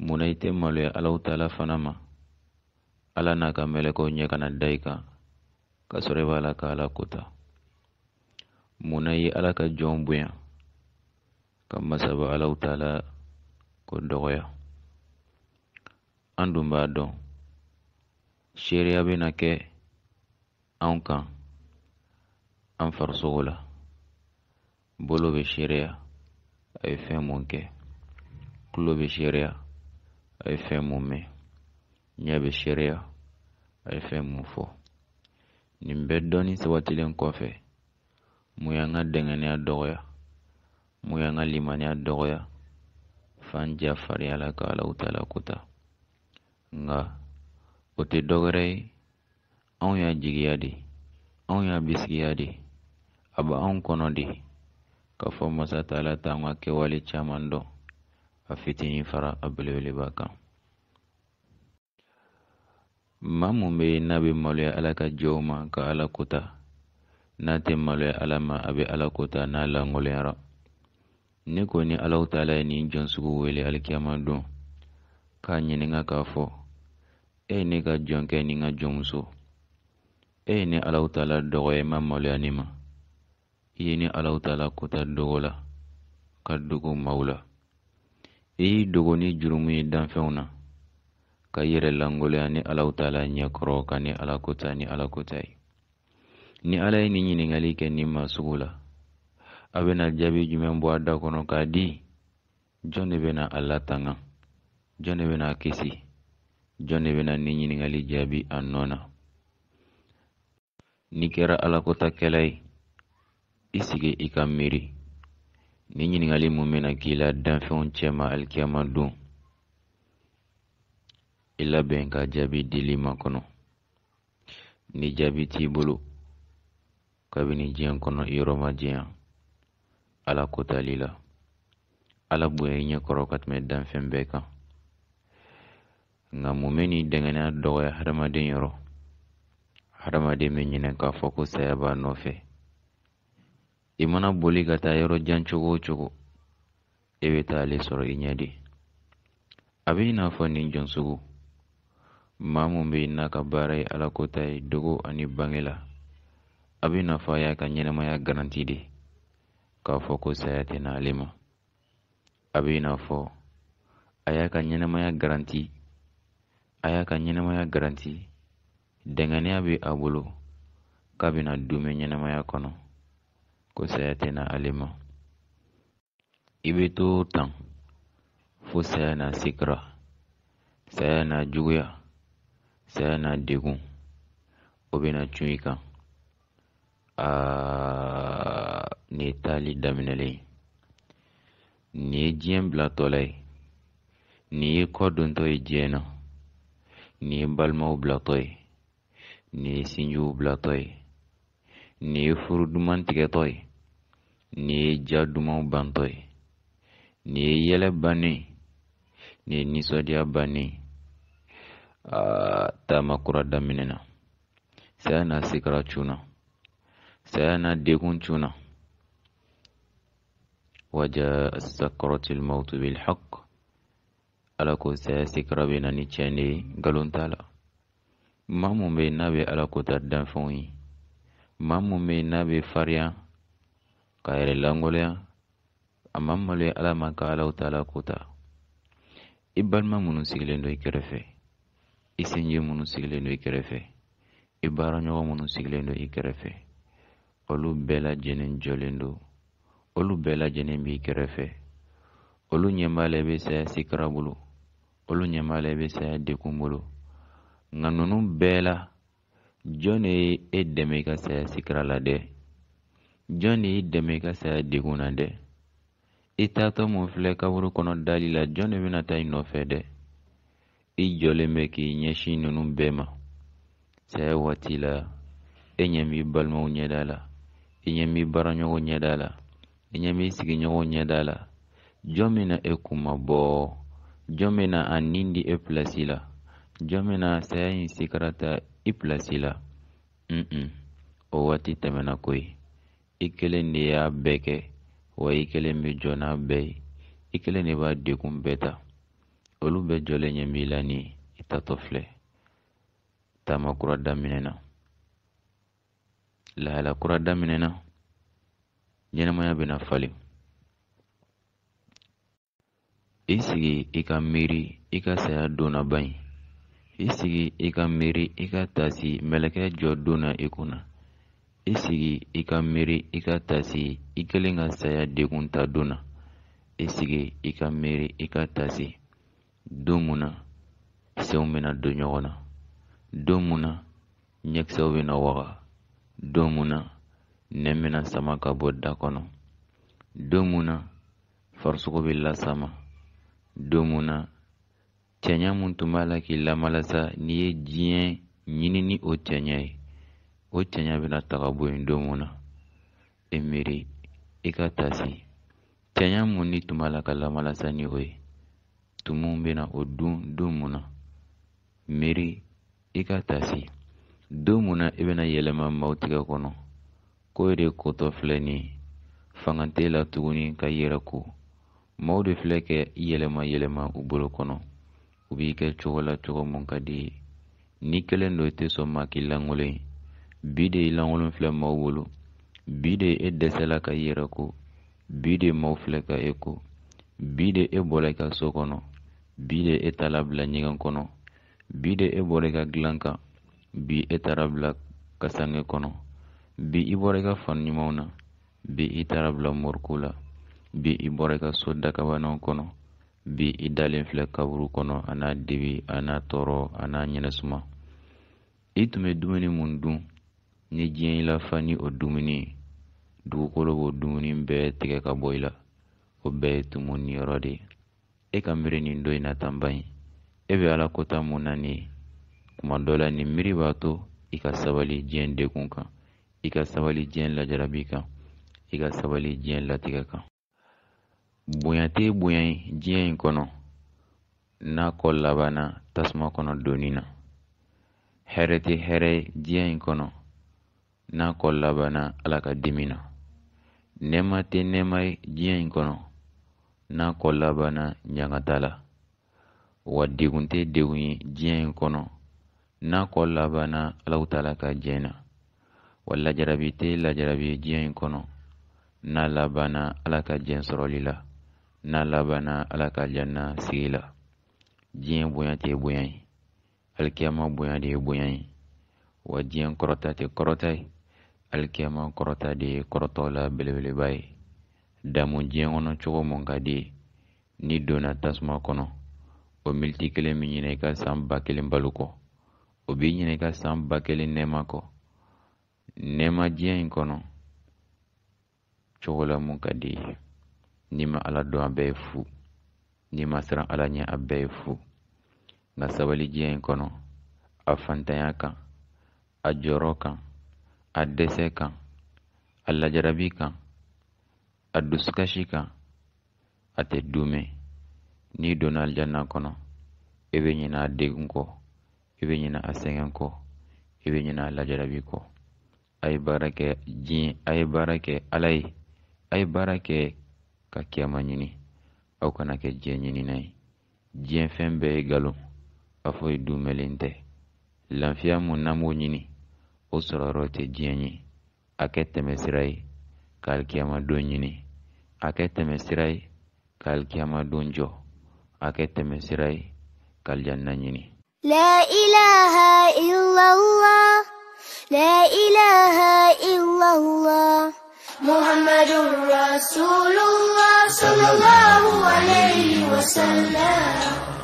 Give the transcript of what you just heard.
Muna ite maloya Allahu Ta'ala fana ma Ala n'a ka mɛlɛkɛw ɲɛ kana da i kan ka sɔrɔ i b'a la ka Ala kota. Muna ye Ala ka jɔnw bonya ka masaba Allahu Ta'ala ko dɔgɔya. An dun b'a dɔn seereya bɛna kɛ anw kan an farisogo la. Bolo bɛ seereya a ye fɛn mun kɛ, tulo bɛ seereya a ye fɛn mun mɛn, ɲɛ bɛ seereya a ye fɛn mun fɔ. Nin bɛɛ dɔnni sabatilen kɔfɛ, mun y'an ka dɛngɛniya dɔgɔya, mun y'an ka limaniya dɔgɔya, f'an ja farinya la ka Allahu Ta'ala kota. Nka o tɛ dɔwɛrɛ ye, anw y'a jigiya de, anw y'a bisigiya de, a bɛ anw kɔnɔ de k'a fɔ Masa Ta'ala t'an ka kɛwale caman dɔn, a fitinin fara a belebeleba kan. Maa mun bɛ yen n'a bɛ maloya Ala ka jɔnw ma ka Ala kota, n'a tɛ maloya Ala ma a bɛ Ala kota n'a langoloyara. Ne ko ni Allahu Ta'ala ye nin jɔn sugu wele alikiyama don k'a ɲininka k'a fɔ, e ye ne ka jɔn kɛ ni n ka jɔnmuso, e ye ne Allahu Ta'ala dɔgɔya ma maloya ne ma, i ye ne Allahu Ta'ala kota dogo la ka dogo maaw la, i y'i dogo ni jurumu ye danfɛnw na ka yɛrɛ langoloya ni Allahu Ta'ala ɲɛkɔrɔ ka ni Ala kota ni Ala kota ye. Ni Ala ye nin ɲininkali kɛ nin maa sugu la, a bɛna jaabi jumɛn bɔ a da kɔnɔ k'a di? Jɔn de bɛna a latanga? Jɔn de bɛna a kisi? Jɔn de bɛna nin ɲininkali jaabi a nɔ na? N'i kɛra Alakotakɛla ye, i sigi i ka miiri. Nin ɲininkali mun bɛna k'i la danfɛnw cɛma alikiyama don, i labɛn ka jaabi dili ma kɔnɔ. Ni jaabi t'i bolo, kabini diɲɛ kɔnɔ yɔrɔ ma diɲɛ, Ala kotali la, Ala bonya i ɲɛkɔrɔ ka tɛmɛ danfɛn bɛɛ kan. Nka mun bɛ nin dɛngɛniya dɔgɔya hadamaden yɔrɔ? Hadamaden bɛ ɲinɛ k'a fɔ ko saya b'a nɔfɛ. I mana boli ka taa yɔrɔ jan cogo o cogo, e bɛ taa ale sɔrɔ i ɲɛ de. A bɛ i n'a fɔ nin jɔn sugu, maa mun bɛ n'a ka baara ye Ala kota ye dogo ani bange la, a bɛ i n'a fɔ a y'a ka ɲɛnɛmaya garanti de k'a fɔ ko saya tɛ na ale ma. A bɛ i n'a fɔ a y'a ka ɲɛnɛmaya garanti, dɛngɛniya bɛ a bolo k'a bɛna dunmɛ ɲɛnɛmaya kɔnɔ, ko saya tɛ na ale ma. I bɛ to tan fo saya na sikira, saya na juguya, saya na degun, o bɛna cun i kan. Nin ye taali daminɛlen ye, nin ye diɲɛ bilatɔla ye, nin ye kɔ dontɔ ye diɲɛ na, nin ye balimaw bilatɔ ye, nin ye sinjiw bilatɔ ye, nin ye furu duman tigɛtɔ ye, nin ye ja dumanw bantɔ ye, nin ye yɛlɛ bannen, nin ye nisɔndiya bannen. Taama kura daminɛna, saya na sikira cunna, saya na degun cunna. Waja sakaratil mautu bil haqq, Ala ko saya sikira bɛ na ni tiɲɛ de ye, nkalon t'a la. Maa mun bɛ n'a bɛ Ala kota danfɛnw ye, maa mun bɛ n'a bɛ farinya ka yɛrɛ langoloya, a ma maloya Ala ma ka Allahu Ta'ala kota. I balima minnu sigilen don i kɛrɛfɛ, i sinji minnu sigilen don i kɛrɛfɛ, i baaraɲɔgɔn minnu sigilen don i kɛrɛfɛ, olu bɛɛ lajɛlen jɔlen don, olu bɛɛ lajɛlen b'i kɛrɛfɛ, olu ɲɛ b'a la i bɛ saya sikira bolo, olu ɲɛ b'a la i bɛ saya degun bolo. Nka ninnu bɛɛ la, jɔn de ye e dɛmɛ i ka saya sikira la dɛ? Jɔn de y'i dɛmɛ i ka saya degun na dɛ? I taatɔ mun filɛ kaburu kɔnɔ dali la, jɔn de bɛna taa i nɔfɛ dɛ? I jɔlen bɛ k'i ɲɛsin ninnu bɛɛ ma. Saya waati la, e ɲɛ b'i balimaw ɲɛda la, i ɲɛ b'i baaraɲɔgɔn ɲɛda la, i ɲɛ b'i sigiɲɔgɔn ɲɛda la. Jɔn bɛna e kuma bɔ? Jɔn bɛna a nin di e pilasi la? Jɔn bɛna saya in sikira ta i pilasi la? O waati tɛmɛna koyi. I kelen de y'a bɛɛ kɛ, wa i kelen bɛ jɔ n'a bɛɛ ye. I kelen de b'a degun bɛɛ ta. olu bɛ jɔlen ɲɛ b'i la ni i tatɔ filɛ taama kura daminɛna lahala kura daminɛna ɲɛnɛmaya bɛna falen i sigi i ka miiri i ka saya donna ban in i sigi i ka miiri i ka tasi mɛlɛkɛ jɔ donna i kunna i sigi i ka miiri i ka tasi i kelen ka saya degun ta donna i sigi i ka miiri i ka tasi don mun na senw bɛna don ɲɔgɔn na don mun na ɲɛkisɛw bɛna waga don mun na nɛn bɛna sama ka bɔ da kɔnɔ don mun na farisogo bɛ lasama don mun na cɛɲa mun tun b'a la k'i lamalasa n'i ye diɲɛ ɲini ni o cɛɲa ye o cɛɲa bɛna taga bɔ yen don mun na i miiri i ka tasi cɛɲa mun ni tun b'a la ka lamalasa ni o ye tumu bɛna o dun don mun na miiri i ka tasi don mun na i bɛna yɛlɛma maaw tigɛ kɔnɔ ko de kotɔ filɛ nin fanga tɛ la tuguni ka yɛrɛ ko maaw de filɛ kɛ yɛlɛma u bolo kɔnɔ u b'i kɛ cogo la cogo mun ka di ye ni kelen don i tɛ sɔn maa k'i lankolon bi de i lankolon filɛ maaw bolo bi de e dɛsɛla ka yɛrɛ ko bi de maaw filɛ ka e ko bi de e bɔra i ka so kɔnɔ bi de e taara bila ɲɛgɛn kɔnɔ bi de e bɔra i ka dilan kan bi e taara bila kasange kɔnɔ bi i bɔra i ka fani ɲumanw na bi i taara bila moriku la bi i bɔra i ka so dakabanaw kɔnɔ bi i dalen filɛ kaburu kɔnɔ a n'a dibi a n'a tɔɔrɔ a n'a ɲɛnɛsuma i tun bɛ dumuni mun dun ni diɲɛ i lafa ni o dumuni ye dugukolo b'o dumuni bɛɛ tigɛ ka bɔ i la o bɛɛ ye tumu niyɔrɔ de ye e ka miiri nin don in na tan ban e bɛ ala kota mun na nin ye kuma dɔ la nin miiri b'a to i ka sabali diɲɛ degun kan i ka sabali diɲɛ lajarabi kan i ka sabali diɲɛ latigɛ kan bonya tɛ bonya ye diɲɛ in kɔnɔ n'a kɔ labanna tasuma kɔnɔ donni na hɛrɛ tɛ hɛrɛ ye diɲɛ in kɔnɔ n'a kɔ labanna ala ka dimi na nɛɛma tɛ nɛɛma ye diɲɛ in kɔnɔ n'a kɔ labanna ɲagata la wa degun tɛ degun ye diɲɛ in kɔnɔ n'a kɔ labanna alaw taala ka diɲɛ na wa lajarabi tɛ lajarabi ye diɲɛ in kɔnɔ n'a labanna ala ka diɲɛ sɔrɔli la n'a labanna ala ka janna sigi la diɲɛ bonya tɛ bonya ye alikiyama bonya de ye bonya ye wa diɲɛ kɔrɔta tɛ kɔrɔta ye alikiyama kɔrɔta de ye kɔrɔtɔ la belebeleba ye damu diɲɛ kɔnɔ cogo mun ka di ye n'i donna tasuma kɔnɔ o militi kelen min ɲinɛ i ka san 1000 balo kɔ o b'i ɲinɛ i ka san 1000 nɛɛma kɔ nɛɛma diɲɛ in kɔnɔ cogo la mun ka di ye n'i ma ala dɔn a bɛɛ ye fu n'i ma siran ala ɲɛ a bɛɛ ye fu nka sabali diɲɛ in kɔnɔ a fantanya kan a jɔrɔ kan a dɛsɛ kan a lajarabi kan a dusukasi kan a tɛ duumɛ n'i donna aljanna kɔnɔ i bɛ ɲinɛ a degun kɔ i bɛ ɲinɛ a sɛgɛn kɔ i bɛ ɲinɛ a lajarabi kɔ a ye baara kɛ diɲɛ a ye baara kɛ ala ye a ye baara kɛ ka kiyama ɲini aw kana kɛ diɲɛ ɲinina ye diɲɛ fɛn bɛɛ ye nkalon a fɔ ye duumɛlen tɛ lafiya mun n'an b'o ɲini o sɔrɔyɔrɔ tɛ diɲɛ ye a kɛ tɛmɛsira ye ka alikiyama don ɲini a kɛ tɛmɛsira ye ka alikiyama don jɔ a kɛ tɛmɛsira ye ka aljanna ɲini. La ilaha illallah, la ilaha illallah, Muhammadur Rasulullah sallallahu alayhi wa sallam.